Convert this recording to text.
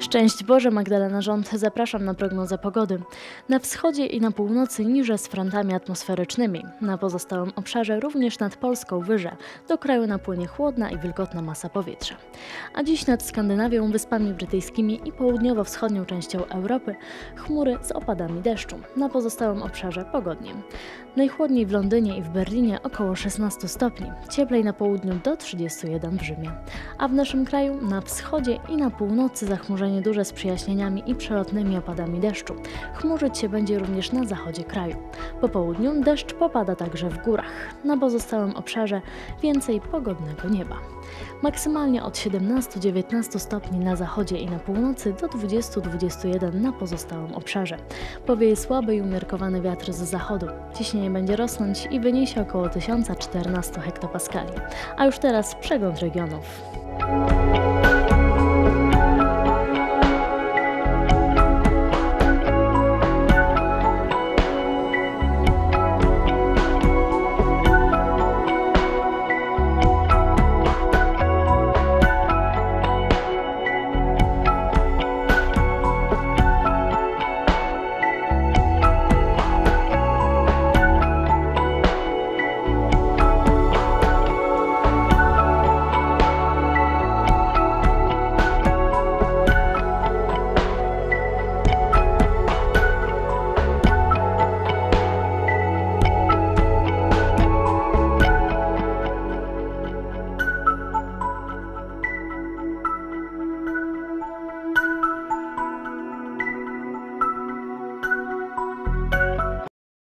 Szczęść Boże, Magdalena Rząd. Zapraszam na prognozę pogody. Na wschodzie i na północy niże z frontami atmosferycznymi. Na pozostałym obszarze również nad Polską wyże. Do kraju napłynie chłodna i wilgotna masa powietrza. A dziś nad Skandynawią, Wyspami Brytyjskimi i południowo-wschodnią częścią Europy chmury z opadami deszczu. Na pozostałym obszarze pogodnie. Najchłodniej w Londynie i w Berlinie około 16 stopni. Cieplej na południu do 31 w Rzymie. A w naszym kraju na wschodzie i na północy zachmurzenie duże z przejaśnieniami i przelotnymi opadami deszczu. Chmurzyć się będzie również na zachodzie kraju. Po południu deszcz popada także w górach. Na pozostałym obszarze więcej pogodnego nieba. Maksymalnie od 17-19 stopni na zachodzie i na północy do 20-21 na pozostałym obszarze. Powieje słaby i umiarkowany wiatr z zachodu. Ciśnienie będzie rosnąć i wyniesie około 1014 hektopaskali. A już teraz przegląd regionów.